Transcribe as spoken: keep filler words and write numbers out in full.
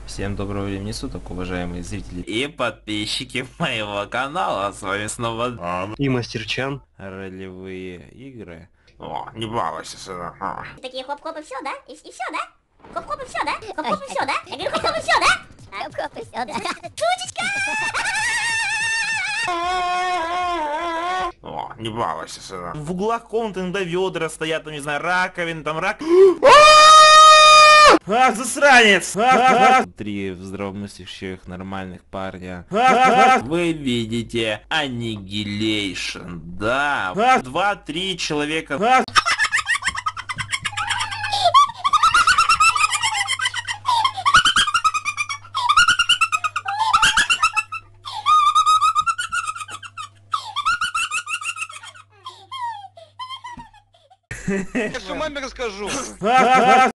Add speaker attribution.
Speaker 1: Всем доброго времени суток, уважаемые зрители и подписчики моего канала. С вами снова
Speaker 2: И Мастер Чан.
Speaker 1: ролевые игры.
Speaker 3: О, не балуйся, сына. А.
Speaker 4: Такие хоп-хоп и все, да? И, и все, да? Хоп-хоп и все, да? Хоп-хоп и все, да? Я говорю, хоп-хоп и все, да? Хоп-хоп и все, да? Шутечка!
Speaker 3: О, не балуйся, сына.
Speaker 1: В углах комнаты иногда ведра стоят, там, не знаю, раковин, там рак... Ах, засранец! Ах, ах. Три здравомыслящих нормальных парня. Ах, вы видите Annihilation, да. Два-три человека.
Speaker 5: Я все маме расскажу.